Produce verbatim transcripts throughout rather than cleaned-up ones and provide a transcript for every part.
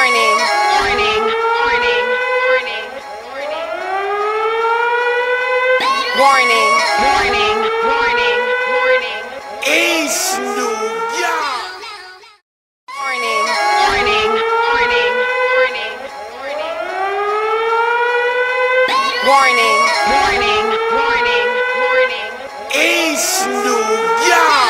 Warning, warning, warning, warning, warning. Warning, warning, warning, warning. East New York. Warning, warning, warning, warning, warning. Warning, warning, warning, warning. East New York.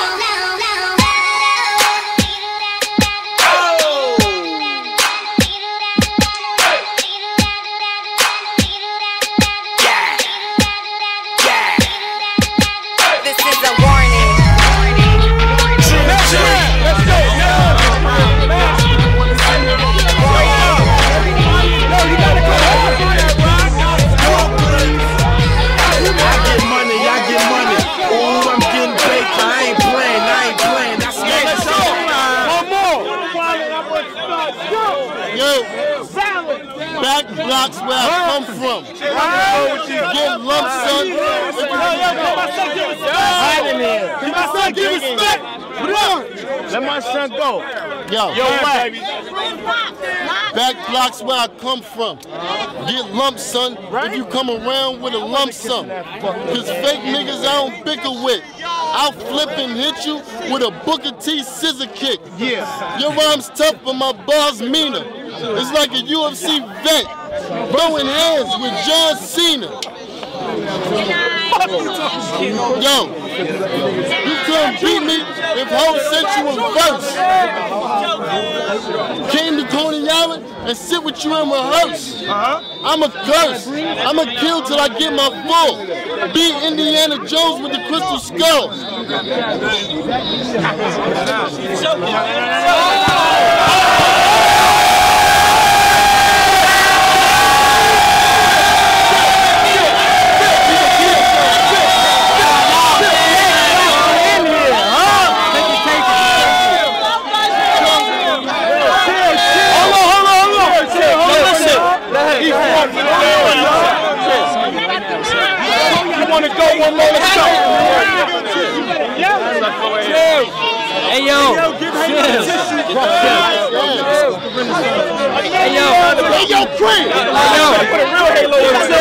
Back blocks where I come from. Get lump son. Let my son give respect. Let my son go. Yo, yo, baby. Back blocks where I come from. Get lump son if you come around with a lump sum. Cause fake niggas I don't bicker with. I'll flip and hit you with a Booker T scissor kick. Yeah. Your rhyme's tough, but my bars meaner. It's like a U F C vet throwing hands with John Cena. Yo, you couldn't beat me if Ho sent you a verse. Came to Coney Island and sit with you and rehearse. I'm a curse. I'm a kill till I get my full. Beat Indiana Jones with the crystal skull. One more, let's go. Hey yo, hey yo, hey yo, Cream. Hey yo, put a real halo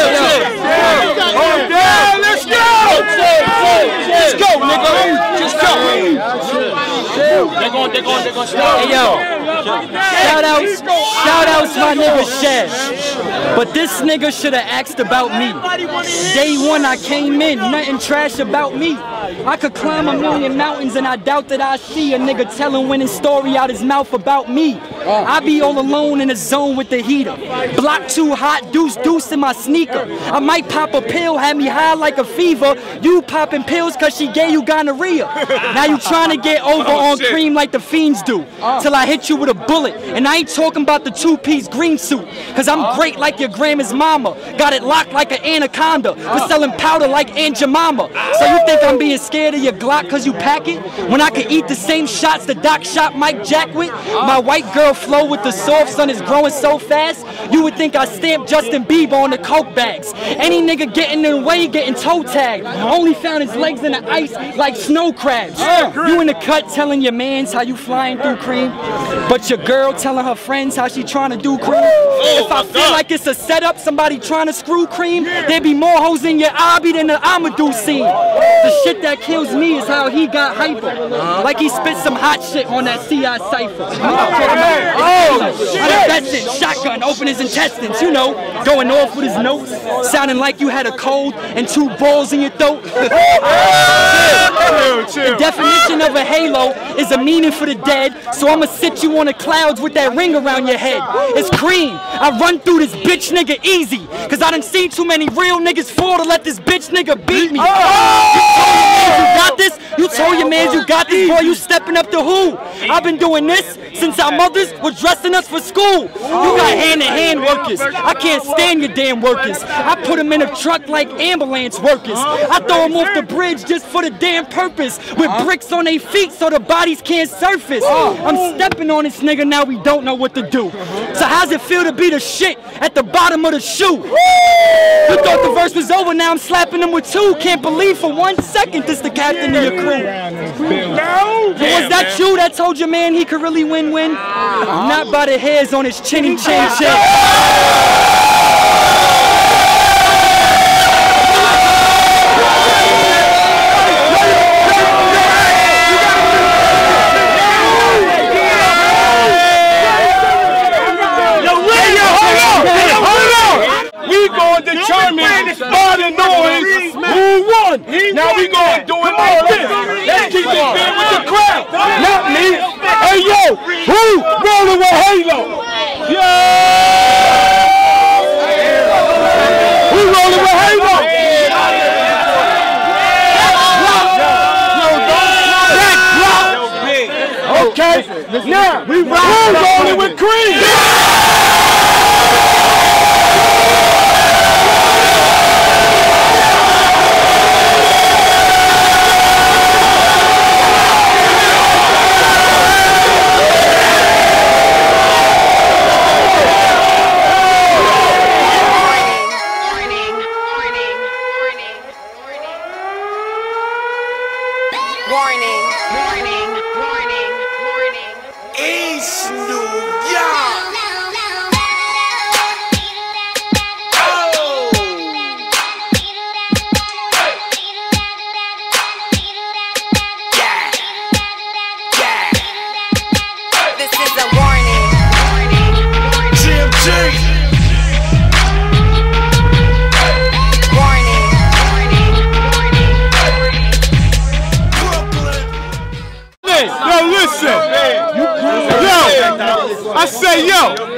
on it. Let's go. Let's go, nigga. Just go. They're going, they're going, they're going to stop. Hey yo. Shout outs, shout outs my nigga Chef. But this nigga should have asked about me. Day one I came in, nothing trash about me. I could climb a million mountains and I doubt that I see a nigga telling winning story out his mouth about me. I be all alone in the zone with the heater. Block too hot, deuce deuce in my sneaker. I might pop a pill, have me high like a fever. You popping pills cause she gave you gonorrhea. Now you trying to get over on cream like the fiends do. Till I hit you with a bullet. And I ain't talking about the two-piece green suit. Cause I'm great like your grandma's mama. Got it locked like an anaconda. We're selling powder like Aunt Jemima. So you think I'm being scared of your Glock cause you pack it? When I can eat the same shots the doc shot Mike Jack with? My white girl flow with the soft sun is growing so fast. You would think I stamped Justin Bieber on the coke bags. Any nigga getting in the way getting toe tagged. Only found his legs in the ice like snow crabs. You in the cut telling your mans how you flying through cream. But your girl telling her friends how she trying to do cream. If I feel like it's a setup, somebody trying to screw cream, there be more hoes in your obby than the Amadou scene. The shit that kills me is how he got hyper. Like he spit some hot shit on that C I cipher. Oh, that's it. Shotgun, open his intestines, you know, going off with his notes, sounding like you had a cold and two balls in your throat. The definition of a halo is a meaning for the dead, so I'ma sit you on the clouds with that ring around your head. It's cream. I run through this bitch nigga easy, cause I done seen too many real niggas fall to let this bitch nigga beat me. You got this? You told your mans you got this, boy, you stepping up to who? I've been doing this since our mothers were dressing us for school. You got hand-to-hand workers. I can't stand your damn workers. I put them in a truck like ambulance workers. I throw them off the bridge just for the damn purpose, with bricks on their feet so the bodies can't surface. I'm stepping on this nigga, now we don't know what to do. So how's it feel to be the shit at the bottom of the shoe? You thought the verse was over, now I'm slapping them with two. Can't believe for one second this the captain of your crew. Was that you that told your man he could really win-win? Not by the hairs on his chinny chin chin. Determined by the noise who won. Now we gonna do it like this. Let's keep it fair with the crowd. Not me. Hey yo, who rolling with Halo? Yeah. Who rolling with Halo? Okay. Now we rolling with Cream. Warning, warning, warning, warning. East New York. This is a warning, warning, warning. G M G. Yo, listen. Yo, I say,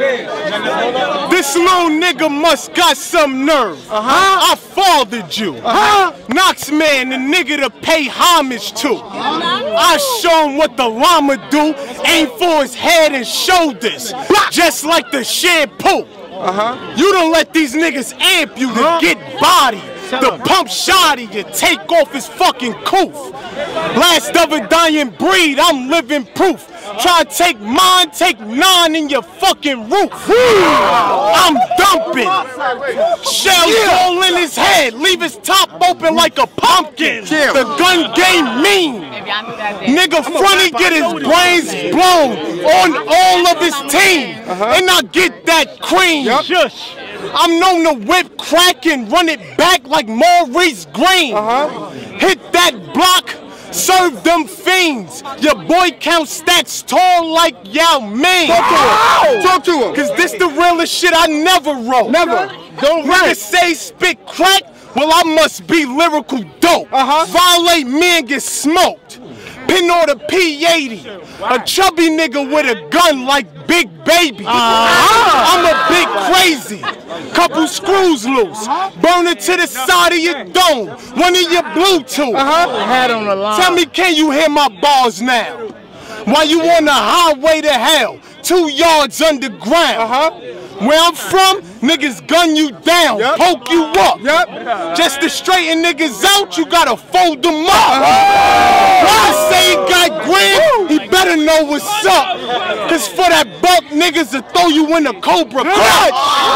yo, this little nigga must got some nerve. Uh-huh. I fathered you. Uh-huh. Knox man, the nigga to pay homage to. I show him what the llama do, aim for his head and shoulders, just like the shampoo. Uh-huh. You don't let these niggas amp you to uh-huh. get body. The pump shoddy, you take off his fucking coof. Last of a dying breed, I'm living proof. Try to take mine, take nine in your fucking roof. I'm dumping. Shells all in his head, leave his top open like a pumpkin. The gun game mean. Nigga fronty get his brains blown on all of his team. And I get that cream. I'm known to whip crack and run it back like Maurice Green. Uh-huh. Hit that block, serve them fiends. Your boy count stacks tall like Yao Ming. Talk to him. Talk to him. Cause this the realest shit I never wrote. Never. Don't write. Say spit crack, well I must be lyrical dope. Uh-huh. Violate me and get smoked. Pin or the P eighty. A chubby nigga with a gun like Big Baby. Uh-huh. I'm a big crazy. Couple screws loose. Burn it to the side of your dome. One of your Bluetooth. Uh-huh. Head on the line. Tell me, can you hear my bars now? While you on the highway to hell, two yards underground. Uh-huh. Where I'm from, niggas gun you down, yep. Poke you up. Yep. Just to straighten niggas out, you gotta fold them up. Uh-huh. When I say he got grand, he better know what's up. Cause for that buck, niggas will throw you in the Cobra clutch.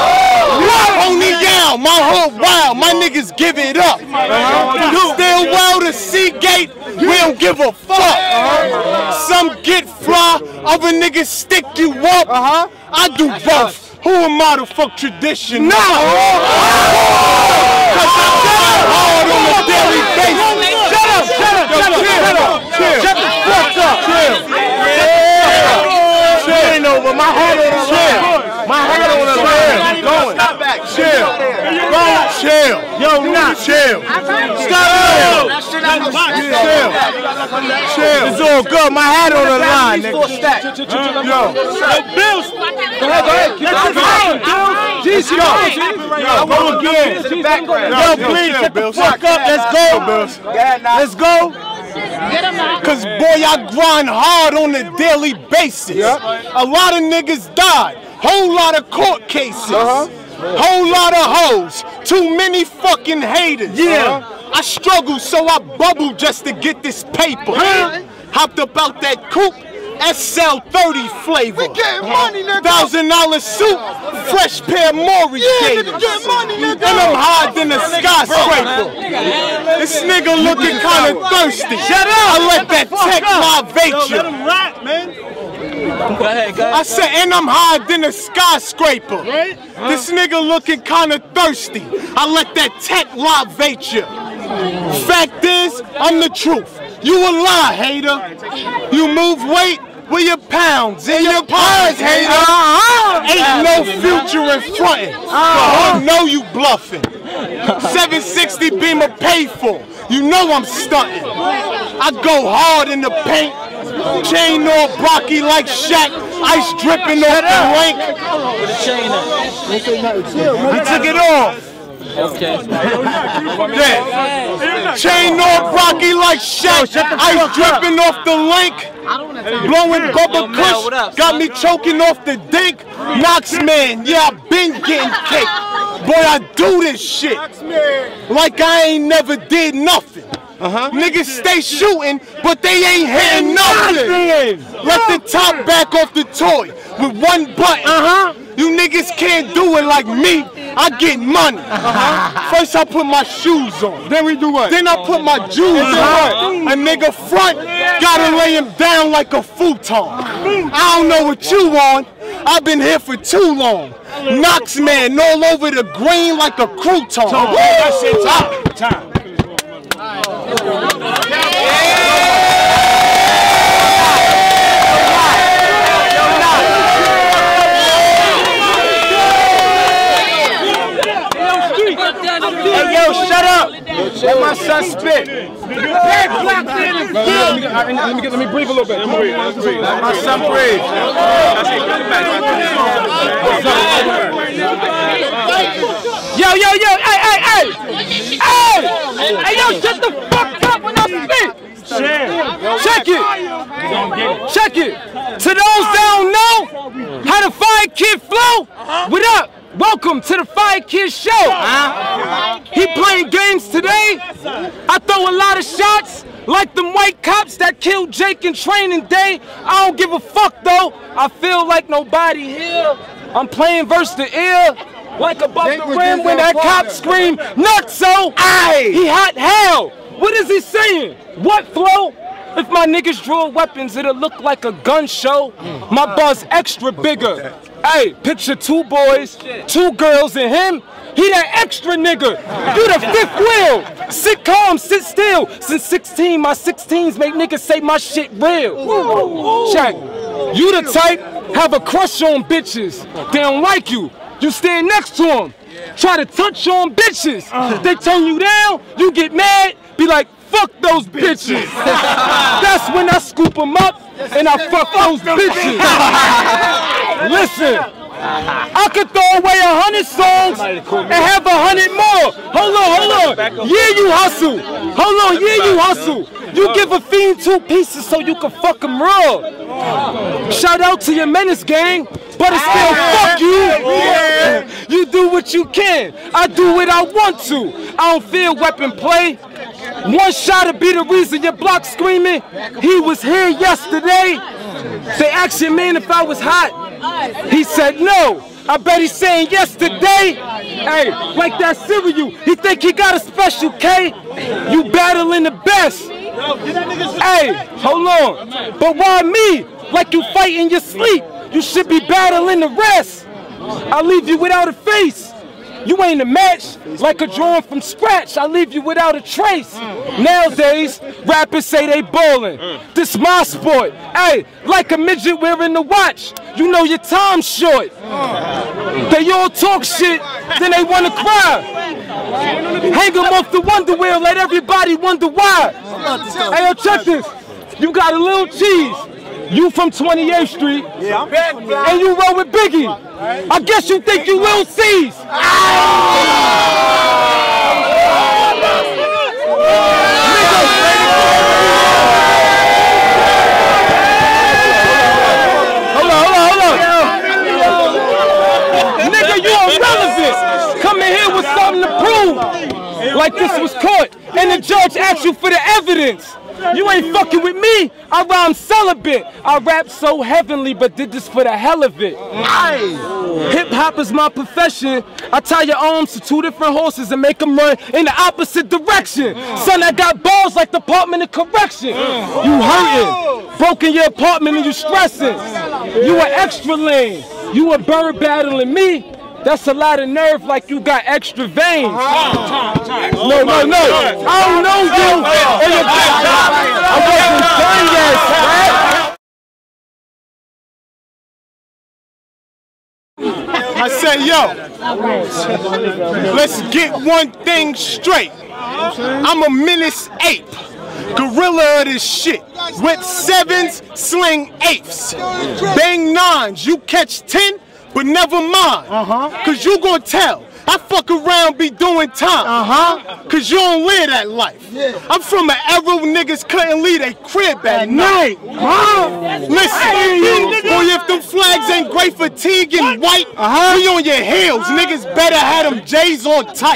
Only down, my hood wild, my niggas give it up. Uh-huh. Still well to Seagate, we don't give a fuck. Uh-huh. Some get fly, other niggas stick you up. Uh-huh. I do both. Who am I to fuck tradition? No! Cause I die hard on a daily basis. Shut up, shut up, shut up, shut up, chill. Shut the fuck up. Chill. Chill. Chill. Ain't over. My head on the line. My head on the line. Going. Stop back. Chill. Go. Chill. Yo, not chill. Stop. Chill. Chill. Chill. It's all good. My head on the line, nigga. Yo. Bills. Go ahead, go ahead. Keep it. G C, go. Yo, go again. Yo, please, get the fuck up. Let's go. Let's go. Cause boy, I grind hard on a daily basis. A lot of niggas died. Whole lot of court cases. Whole lot of hoes. Too many fucking haters. Yeah. I struggle, so I bubble just to get this paper. Hopped up out that coupe. S L thirty flavor. We getting money, nigga. Thousand dollar suit, fresh pair of Maury Yeah, gators. nigga, get money, nigga. And I'm higher than a skyscraper. This nigga looking kind of thirsty. Shut up! I let that tech motivate you. Let him rap, man. Go ahead, go ahead. I said, and I'm higher than a skyscraper. Right? This nigga looking kind of thirsty. I let that tech motivate you. Fact is, I'm the truth. You a lie, hater. You move weight with your pounds in your pies, hater. Uh-huh. Ain't no future in frontin'. Uh-huh. I know you bluffing. seven sixty Beamer paid for. You know I'm stunting. I go hard in the paint. Chain all Brocky like Shaq. Ice dripping off the rank. He took it off. Okay. Yeah. Chain all Brocky like Shaq. Ice dripping off the link. Blowing Bubba Kush. Got me choking off the dink. Knox man, yeah, I been getting cake. Boy, I do this shit like I ain't never did nothing. Uh-huh. Niggas stay shooting, but they ain't hitting nothing. Let the top back off the toy with one button. Uh-huh. You niggas can't do it like me. I get money. Uh-huh. First I put my shoes on. Then we do what? Then I put my jewels uh-huh. on. A nigga front, gotta lay him down like a futon. I don't know what you on. I've been here for too long. Knox man all over the green like a crouton. That shit time. Time. Hey yo, shut up! Let my son spit. Let me get, let me breathe a little bit. Let me breathe. Let breathe. Let my son breathe. Yo, yo, yo! Hey, hey, hey! Hey! Hey, yo! Shut the fuck up when I speak. Check it. Check it. To those that don't know how the Fire Kid flow, what up? Welcome to the Fire Kid show. Uh, he playing games today. I throw a lot of shots like them white cops that killed Jake in Training Day. I don't give a fuck though. I feel like nobody here. I'm playing versus the ear like above the rim when that cop scream nutso. Aye, he hot hell. What is he saying? What flow? If my niggas draw weapons, it'll look like a gun show. My buzz extra bigger. Hey, picture two boys, two girls, and him. He that extra nigga. You the fifth wheel. Sit calm, sit still. Since sixteen, my sixteens make niggas say my shit real. Check. You the type, have a crush on bitches. They don't like you. You stand next to them. Try to touch on bitches. They turn you down, you get mad, be like, fuck those bitches. That's when I scoop them up and I fuck those bitches. Listen, I could throw away a hundred songs and have a hundred more. Hold on, hold on. Yeah, you hustle. Hold on, yeah, you hustle. You give a fiend two pieces so you can fuck them raw. Shout out to your menace gang, but it's still fuck you. You do what you can. I do what I want to. I don't fear weapon play. One shot to be the reason your block screaming. He was here yesterday. They asked your man if I was hot. He said no. I bet he's saying yesterday. Hey, like that cereal. He think he got a special K. You battling the best. Hey, hold on. But why me? Like you fight in your sleep. You should be battling the rest. I leave you without a face. You ain't a match, like a drawing from scratch. I leave you without a trace. Nowadays, rappers say they ballin'. This my sport. Hey, like a midget wearing the watch. You know your time's short. They all talk shit, then they wanna cry. Hang them off the wonder wheel, let everybody wonder why. Hey, yo, check this. You got a little cheese. You from twenty-eighth Street, yeah, and you roll with Biggie. I guess you think you Lil C's. Hold on, hold on, hold on. Nigga, you irrelevant. Come in here with something to prove. Like this was caught, and the judge asked you for the evidence. You ain't fucking with me. I rhyme celibate. I rap so heavenly, but did this for the hell of it. Hip hop is my profession. I tie your arms to two different horses and make them run in the opposite direction. Son, I got balls like Department of Correction. You hurting, broken your apartment and you stressing. You an extra lane. You a bird battling me. That's a lot of nerve, like you got extra veins. No, no, no. I don't know you. I wasn't done yet, I said, yo, let's get one thing straight. I'm a menace ape. Gorilla of this shit. Whip sevens, sling eighths. Bang nines, you catch ten, but never mind. Uh-huh. Cause you gon' tell. I fuck around be doing time. Uh-huh. Cause you don't live that life. Yeah. I'm from an era niggas couldn't leave their crib at night. Huh? Listen, boy, if them flags ain't gray fatigue and white, uh-huh. we on your heels. Niggas better have them J's on tight.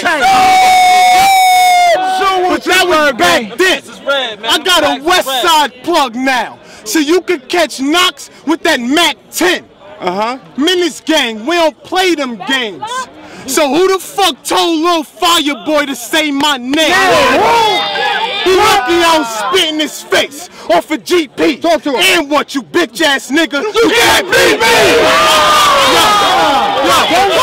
But that was back then. I got a West Side plug now. So you could catch knocks with that Mac ten. Uh-huh. Menace gang, we don't play them games. So who the fuck told Lil Fireboy to say my name? He lucky I was spitting his face off a G P. Talk to him. And what, you bitch ass nigga? You, you can't beat me! Yo, yo,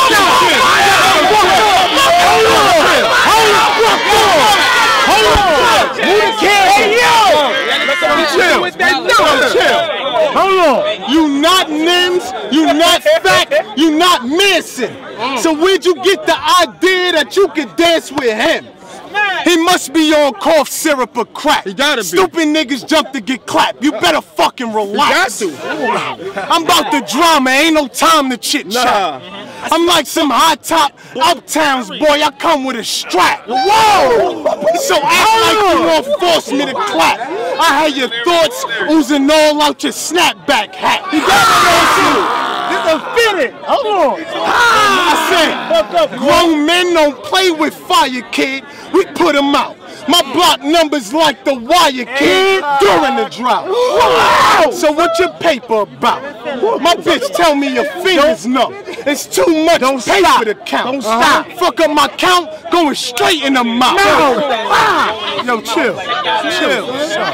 hold on! Who the kid? Hey, yo! Chill. Chill. Hold on. You not Nims, you not fat, you not missing. So where'd you get the idea that you could dance with him? He must be on cough syrup or crack. He gotta be. Stupid niggas jump to get clapped. You better fucking relax. He got to. I'm about the drama, ain't no time to chit chat. Nah. I'm like some high top uptowns boy, I come with a strap. Whoa! So act like you won't force me to clap. I had your thoughts oozing all out your snapback hat. He got it. This is fitted. Hold on. I said, grown men don't play with fire, kid. We put them out. My block numbers like the wire, kid, during the drought. So what your paper about? My bitch tell me your fingers numb. It's too much don't paper stop. to count. Don't stop. Uh-huh. Fuck up my count, going straight in the mouth. No. Ah. Yo, chill. Chill.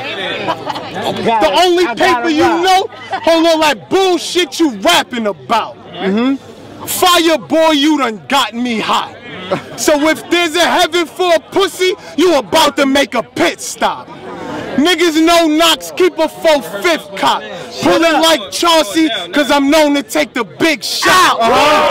The only paper you know, hold on that bullshit you rapping about. Mm-hmm. Fireboy, you done got me hot. So if there's a heaven for a pussy, you about to make a pit stop. Niggas know knocks keep a full fifth cop. Pulling like Chauncey, cause I'm known to take the big shot.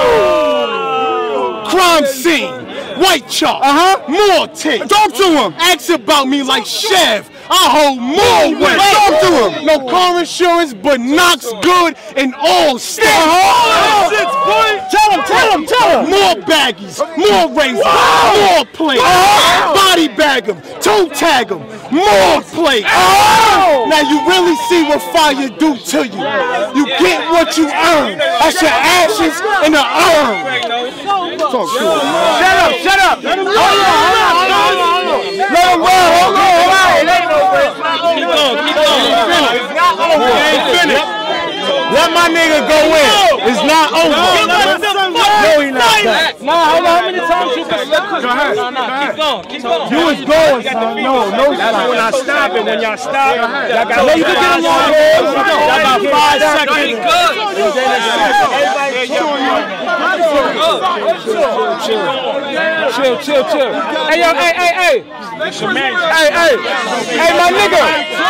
Uh-huh. Crime scene, white chalk, uh-huh. more tape. Talk to him. Ask about me like Chev. I hold more weight. Talk to him. No car insurance, but knocks good and all state. Uh-huh. Tell him, tell him, tell him. More baggies, more razors, wow. more plates. Oh. Body bag them, toe tag them, more plates. Oh. Now you really see what fire do to you. You get what you earn. That's your ashes in the urn. Talk to him. Shut up, shut up. Let him roll. Hold on, hold on, hold on, hold on. Let him roll. Hold on, hold on. Keep going, keep going. It's not over. It ain't finished. Let my nigga go in. It's not over. No, he not back. Nah, hold on. How many times you been left? Go ahead. No, no, keep going, keep going. You was going, son. No, no stop. That's when I stop it. When y'all stop, y'all got to get on your head. Y'all got five seconds. Chill, chill, chill. Hey, yo, hey, hey, hey. Hey, hey. Hey, my nigga.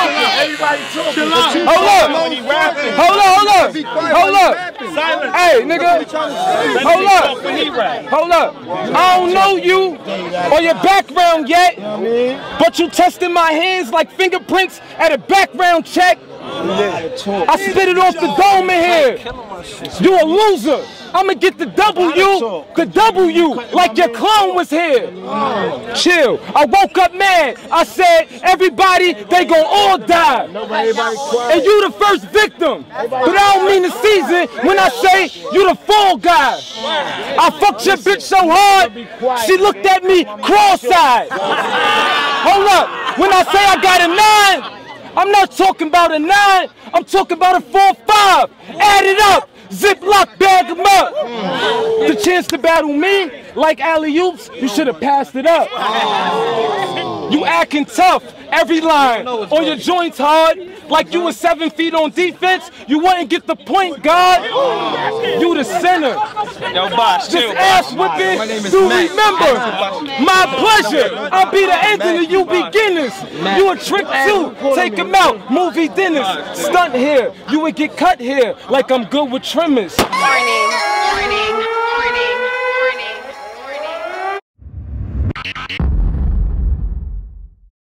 Hold up. Hold up, hold up. Hold up. Hey, nigga. Hold up. Hold up. I don't know you or your background yet, but you testing my hands like fingerprints at a background check. I spit it off the dome in here. You a loser. I'ma get the W, the W, like your clone was here. Chill. I woke up mad. I said, everybody, they gon' all die. And you the first victim. But I don't mean the season when I say you the fall guy. I fucked your bitch so hard, she looked at me cross-eyed. Hold up. When I say I got a nine, I'm not talking about a nine, I'm talking about a four five. Add it up, Ziploc bag them up. The chance to battle me, like alley-oops, you should have passed it up. You acting tough, every line, on your joints hard, like you were seven feet on defense, you wouldn't get the point, God. You the center. Yo, boss, This ass whipping, do remember, my pleasure. I'll be the ending of you beginners. You a trick too, take him out, movie dinners, stunt here. You would get cut here, like I'm good with trimmers. Warning. Warning.